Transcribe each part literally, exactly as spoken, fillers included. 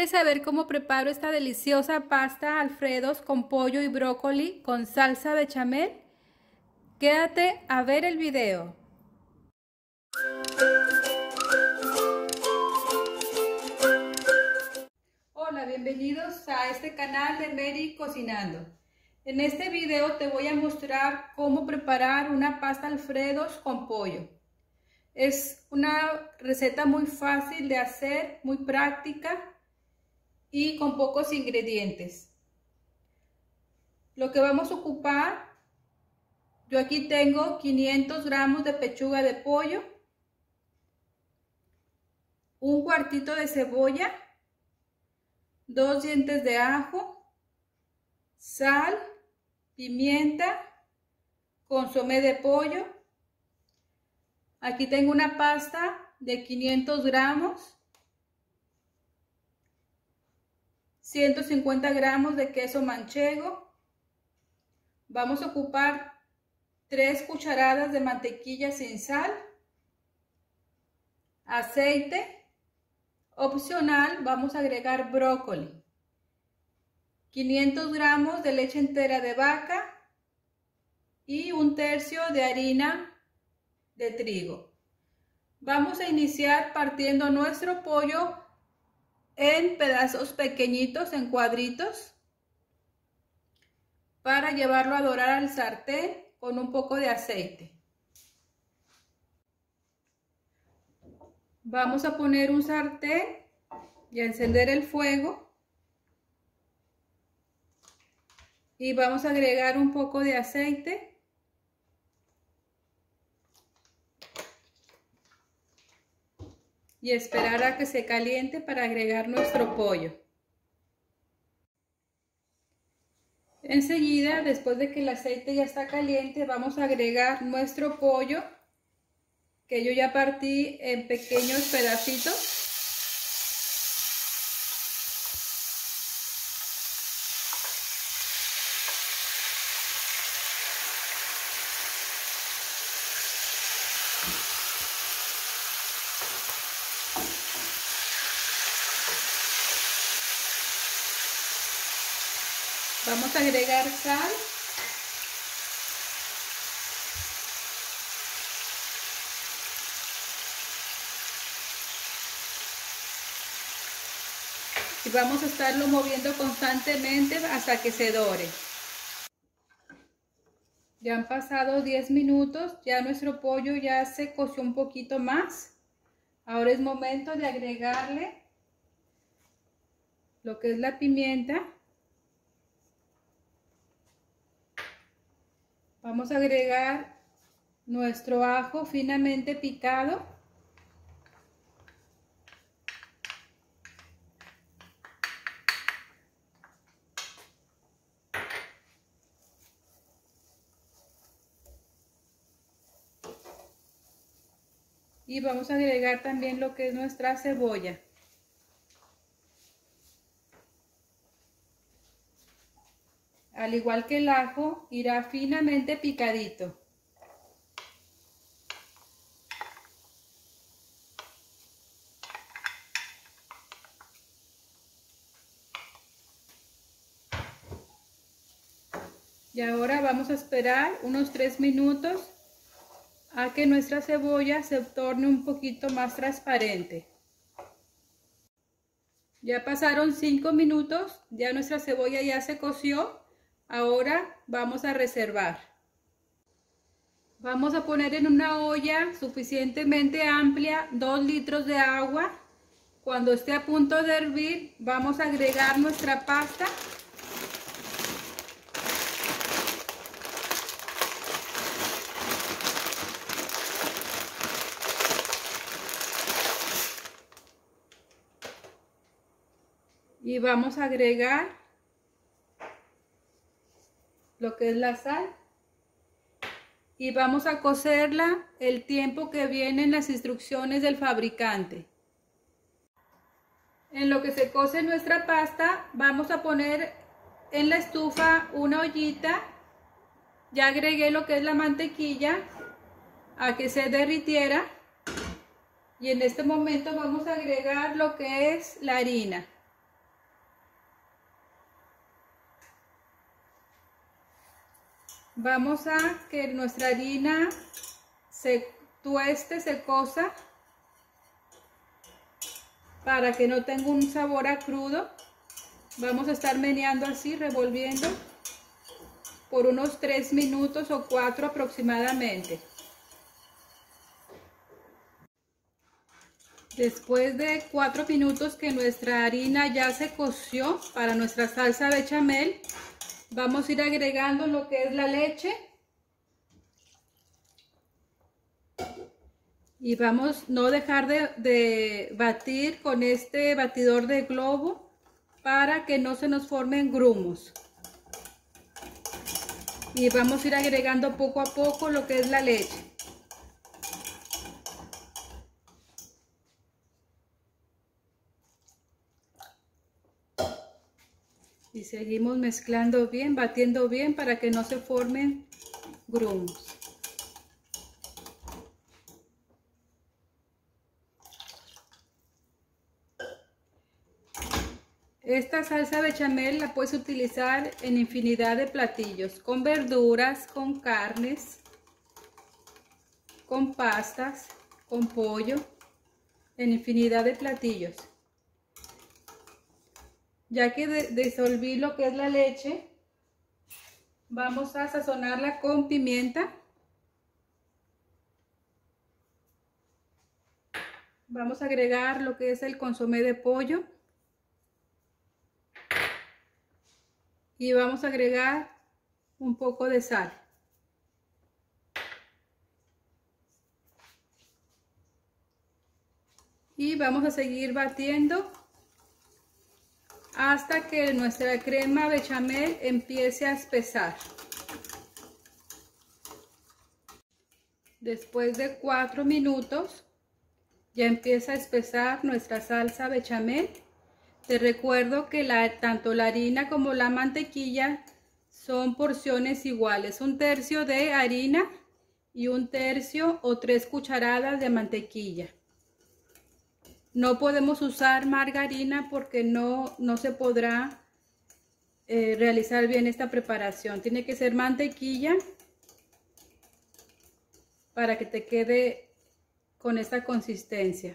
¿Quieres saber cómo preparo esta deliciosa pasta Alfredos con pollo y brócoli con salsa bechamel? Quédate a ver el video. Hola, bienvenidos a este canal de Mary Cocinando. En este video te voy a mostrar cómo preparar una pasta Alfredos con pollo. Es una receta muy fácil de hacer, muy práctica y con pocos ingredientes. Lo que vamos a ocupar, yo aquí tengo quinientos gramos de pechuga de pollo, un cuartito de cebolla, dos dientes de ajo, sal, pimienta, consomé de pollo. Aquí tengo una pasta de quinientos gramos, ciento cincuenta gramos de queso manchego. Vamos a ocupar tres cucharadas de mantequilla sin sal, aceite. Opcional, vamos a agregar brócoli, quinientos gramos de leche entera de vaca y un tercio de harina de trigo. Vamos a iniciar partiendo nuestro pollo en pedazos pequeñitos, en cuadritos, para llevarlo a dorar al sartén con un poco de aceite. Vamos a poner un sartén y a encender el fuego y vamos a agregar un poco de aceite. Y esperar a que se caliente para agregar nuestro pollo. Enseguida, después de que el aceite ya está caliente, vamos a agregar nuestro pollo, que yo ya partí en pequeños pedacitos. Vamos a agregar sal. Y vamos a estarlo moviendo constantemente hasta que se dore. Ya han pasado diez minutos, ya nuestro pollo ya se coció un poquito más. Ahora es momento de agregarle lo que es la pimienta. Vamos a agregar nuestro ajo finamente picado. Y vamos a agregar también lo que es nuestra cebolla. Al igual que el ajo, irá finamente picadito. Y ahora vamos a esperar unos tres minutos a que nuestra cebolla se torne un poquito más transparente. Ya pasaron cinco minutos, ya nuestra cebolla ya se coció. Ahora vamos a reservar. Vamos a poner en una olla suficientemente amplia dos litros de agua. Cuando esté a punto de hervir, vamos a agregar nuestra pasta. Y vamos a agregar lo que es la sal y vamos a cocerla el tiempo que vienen las instrucciones del fabricante. En lo que se cose nuestra pasta, vamos a poner en la estufa una ollita. Ya agregué lo que es la mantequilla a que se derritiera y en este momento vamos a agregar lo que es la harina. Vamos a que nuestra harina se tueste, se cosa, para que no tenga un sabor a crudo. Vamos a estar meneando así, revolviendo por unos tres minutos o cuatro aproximadamente. Después de cuatro minutos que nuestra harina ya se coció para nuestra salsa bechamel, vamos a ir agregando lo que es la leche. Y vamos a no dejar de, de batir con este batidor de globo para que no se nos formen grumos. Y vamos a ir agregando poco a poco lo que es la leche. Y seguimos mezclando bien, batiendo bien para que no se formen grumos. Esta salsa bechamel la puedes utilizar en infinidad de platillos, con verduras, con carnes, con pastas, con pollo, en infinidad de platillos. Ya que de disolví lo que es la leche, vamos a sazonarla con pimienta. Vamos a agregar lo que es el consomé de pollo. Y vamos a agregar un poco de sal. Y vamos a seguir batiendo hasta que nuestra crema bechamel empiece a espesar. Después de cuatro minutos ya empieza a espesar nuestra salsa bechamel. Te recuerdo que la, tanto la harina como la mantequilla son porciones iguales, un tercio de harina y un tercio o tres cucharadas de mantequilla. No podemos usar margarina porque no, no se podrá eh, realizar bien esta preparación. Tiene que ser mantequilla para que te quede con esta consistencia.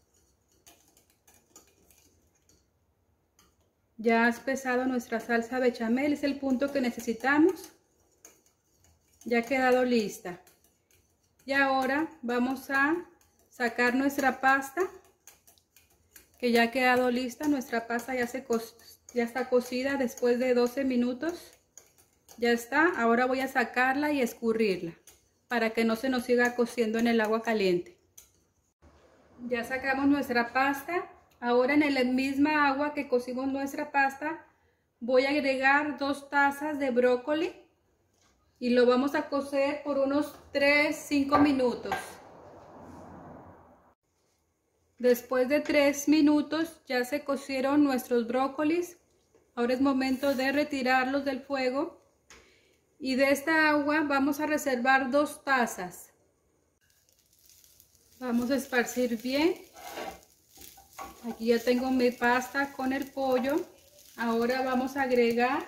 Ya ha espesado nuestra salsa bechamel, es el punto que necesitamos. Ya ha quedado lista. Y ahora vamos a sacar nuestra pasta, que ya ha quedado lista. Nuestra pasta ya, se co ya está cocida después de doce minutos. Ya está. Ahora voy a sacarla y escurrirla para que no se nos siga cociendo en el agua caliente. Ya sacamos nuestra pasta. Ahora en la misma agua que cocimos nuestra pasta voy a agregar dos tazas de brócoli y lo vamos a cocer por unos tres a cinco minutos. Después de tres minutos ya se cocieron nuestros brócolis. Ahora es momento de retirarlos del fuego y de esta agua vamos a reservar dos tazas. Vamos a esparcir bien. Aquí ya tengo mi pasta con el pollo. Ahora vamos a agregar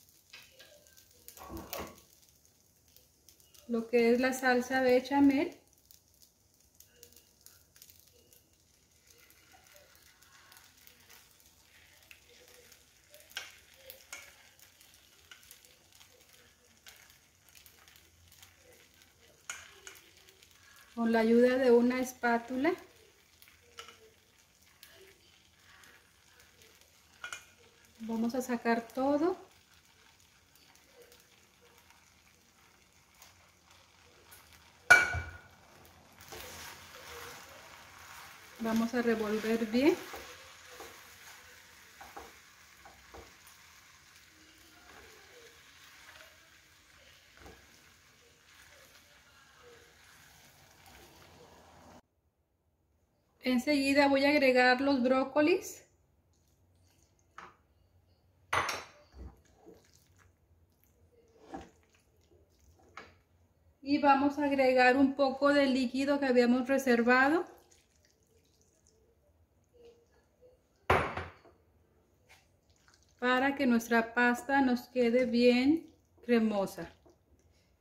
lo que es la salsa bechamel. Con la ayuda de una espátula. Vamos a sacar todo. Vamos a revolver bien. Enseguida voy a agregar los brócolis. Y vamos a agregar un poco del líquido que habíamos reservado. Para que nuestra pasta nos quede bien cremosa.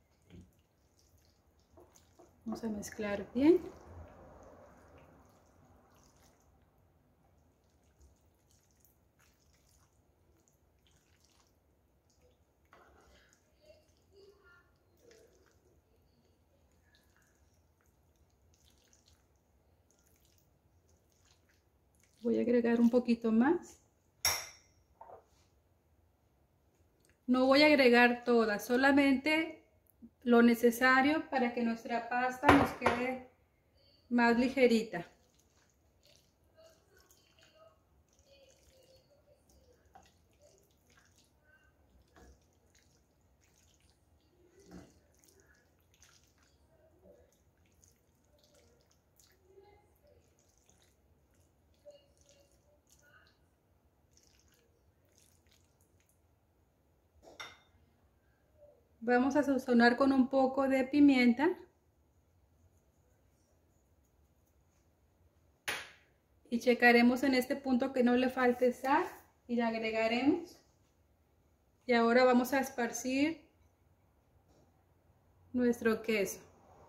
Vamos a mezclar bien. Voy a agregar un poquito más. No voy a agregar toda, solamente lo necesario para que nuestra pasta nos quede más ligerita. Vamos a sazonar con un poco de pimienta. Y checaremos en este punto que no le falte sal y le agregaremos. Y ahora vamos a esparcir nuestro queso.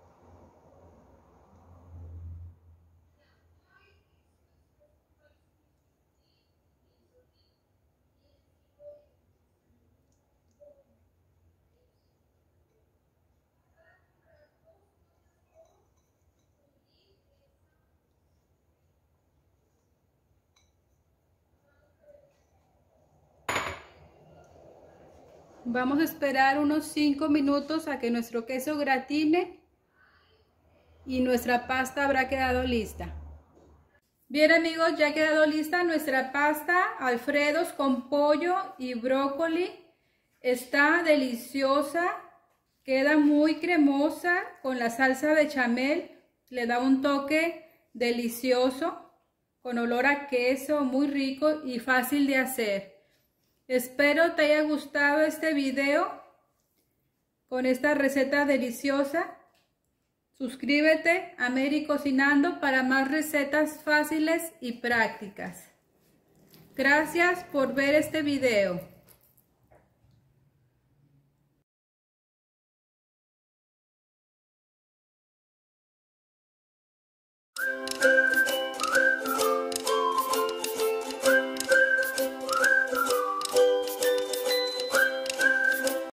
Vamos a esperar unos cinco minutos a que nuestro queso gratine y nuestra pasta habrá quedado lista. Bien amigos, ya ha quedado lista nuestra pasta Alfredos con pollo y brócoli. Está deliciosa, queda muy cremosa con la salsa bechamel, le da un toque delicioso con olor a queso, muy rico y fácil de hacer. Espero te haya gustado este video con esta receta deliciosa. Suscríbete a Mary Cocinando para más recetas fáciles y prácticas. Gracias por ver este video.